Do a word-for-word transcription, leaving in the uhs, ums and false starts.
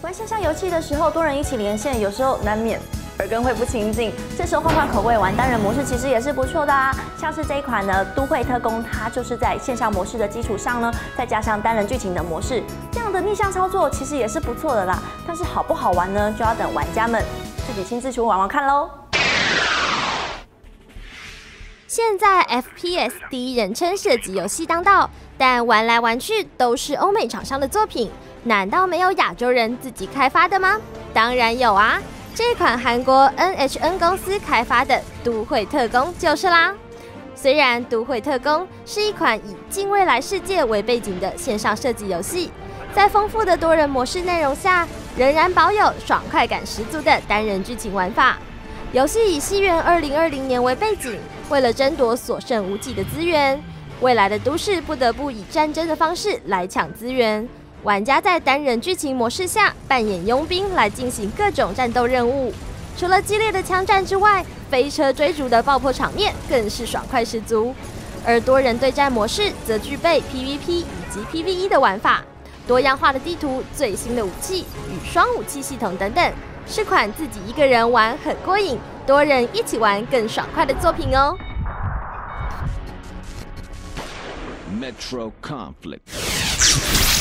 玩线上游戏的时候，多人一起连线，有时候难免耳根会不清净。这时候换换口味，玩单人模式其实也是不错的啊。像是这一款呢，《都会特工》，它就是在线上模式的基础上呢，再加上单人剧情的模式，这样的逆向操作其实也是不错的啦。但是好不好玩呢，就要等玩家们自己亲自去玩玩看喽。 现在 F P S 第一人称射击游戏当道，但玩来玩去都是欧美厂商的作品，难道没有亚洲人自己开发的吗？当然有啊！这款韩国 N H N 公司开发的《都会特工》就是啦。虽然《都会特工》是一款以近未来世界为背景的线上射击游戏，在丰富的多人模式内容下，仍然保有爽快感十足的单人剧情玩法。游戏以西元二零二零年为背景。 为了争夺所剩无几的资源，未来的都市不得不以战争的方式来抢资源。玩家在单人剧情模式下扮演佣兵来进行各种战斗任务。除了激烈的枪战之外，飞车追逐的爆破场面更是爽快十足。而多人对战模式则具备 P V P 以及 P V E 的玩法，多样化的地图、最新的武器与双武器系统等等，是款自己一个人玩很过瘾。 多人一起玩更爽快的作品哦。 Metro Conflict.